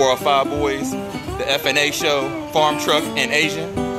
World 5 Boys, the FNA show, Farm Truck, and Asian.